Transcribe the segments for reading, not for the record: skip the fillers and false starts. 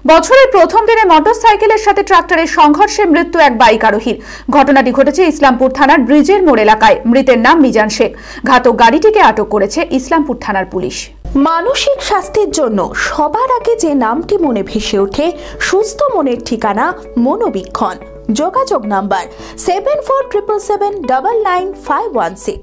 বছরের প্রথম দিনে মোটরসাইকেলের সাথে ট্রাক্টরের সংঘর্ষে মৃত্যু এক বাইক আরোহীর। ঘটনাটি ঘটেছে ইসলামপুর থানার ব্রিজের মোড় এলাকায়। মৃতের নাম মিজান শেখ। ঘাতক গাড়িটিকে আটক করেছে ইসলামপুর থানার পুলিশ। মানসিক স্বাস্থ্যের জন্য সবার আগে যে নামটি মনে ভেসে ওঠে, সুস্থ মনের ঠিকানা মনোবীক্ষণ। যোগাযোগ নাম্বার 7477799516।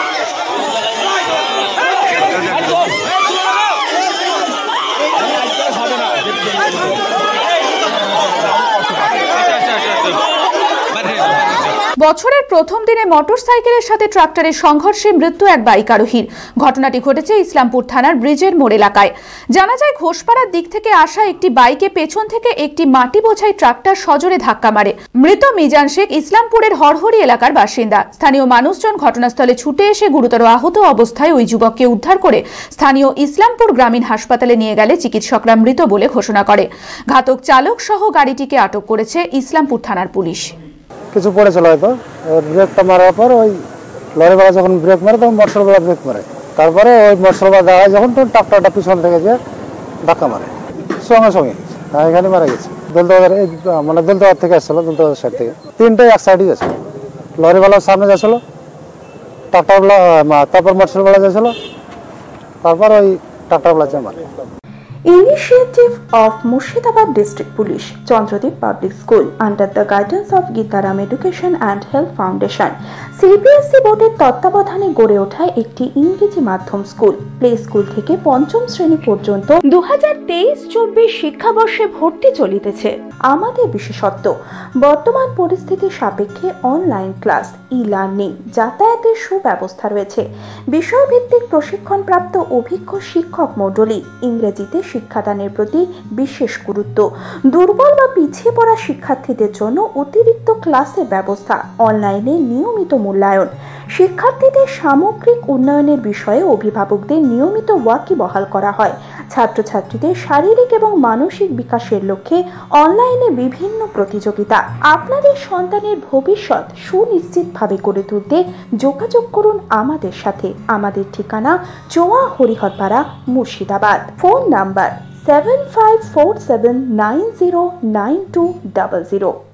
বছরের প্রথম দিনে মোটরসাইকেলের সাথে ট্রাক্টরের সংঘর্ষে মৃত্যু এক বাইক আরোহীর। ঘটনাটি ঘটেছে ইসলামপুর থানার ব্রিজের মোড় এলাকায়। জানা যায়, ঘোষপাড়ার দিক থেকে আসা একটি বাইকে পেছন থেকে একটি মাটি বোঝাই ট্রাক্টর সজোরে ধাক্কা মারে। মৃত মিজান শেখ ইসলামপুরের হরহরি এলাকার বাসিন্দা। স্থানীয় মানুষজন ঘটনাস্থলে ছুটে এসে গুরুতর আহত অবস্থায় ওই যুবককে উদ্ধার করে স্থানীয় ইসলামপুর গ্রামীণ হাসপাতালে নিয়ে গেলে চিকিৎসকরা মৃত বলে ঘোষণা করে। ঘাতক চালক সহ গাড়িটিকে আটক করেছে ইসলামপুর থানার পুলিশ। কিছু পড়েছিল হয়তো, ব্রেকটা মারার পর ওই লরিওয়ালা যখন ব্রেক মারে তখন মোটরসাইকেলওয়ালা ব্রেক মারে। তারপরে ওই মোটরসাইকেলওয়ালা দেখা যায় যখন ট্রাক্টরটা পিছন থেকে যে ধাক্কা মারে, সঙ্গে সঙ্গে এখানে মারা গেছে। দলদাবাজার মানে দলদাবাজার থেকে আসছিল, দলদাবাজার সাইড থেকে। তিনটাই এক সাইডে যাচ্ছিল। লরিওয়ালার সামনে যাচ্ছিল, ট্রাক্টরওয়ালা তারপর মোটরসাইকেলওয়ালা যাচ্ছিল, তারপর ওই ট্রাক্টরওয়ালা যে মারে। Initiative of Murshidabad District Police, Chandradip Public School, under the guidance of Gitaram Education and Health Foundation, CBSE বোর্ডের তত্ত্বাবধানে গড়ে ওঠা একটি ইংরেজি মাধ্যম স্কুল। প্লে স্কুল থেকে পঞ্চম শ্রেণী পর্যন্ত 2023-24 শিক্ষাবর্ষে ভর্তি চলিতেছে। আমাদের বিশেষত্ব, বর্তমান পরিস্থিতি সাপেক্ষে অনলাইন ক্লাস, ই-লার্নিং, যাতায়াতের সুব্যবস্থা রয়েছে। বিষয়ভিত্তিক প্রশিক্ষণপ্রাপ্ত অভিজ্ঞ শিক্ষক মণ্ডলী, ইংরেজিতে শিক্ষাদানের প্রতি বিশেষ গুরুত্ব। দুর্বল বা পিছিয়ে পড়া শিক্ষার্থীদের জন্য অতিরিক্ত ক্লাসের ব্যবস্থা, অনলাইনে নিয়মিত মূল্যায়ন। শিক্ষার্থীদের সামগ্রিক উন্নয়নের বিষয়ে অভিভাবকদের নিয়মিত ওয়াকিবহাল করা হয়। ছাত্রছাত্রীদের শারীরিক এবং মানসিক বিকাশের লক্ষ্যে অনলাইনে বিভিন্ন প্রতিযোগিতা। আপনাদের সন্তানের ভবিষ্যৎ সুনিশ্চিতভাবে গড়ে তুলতে যোগাযোগ করুন আমাদের সাথে। আমাদের ঠিকানা চোয়া হরিহরপাড়া, মুর্শিদাবাদ। Phone number 7547909200।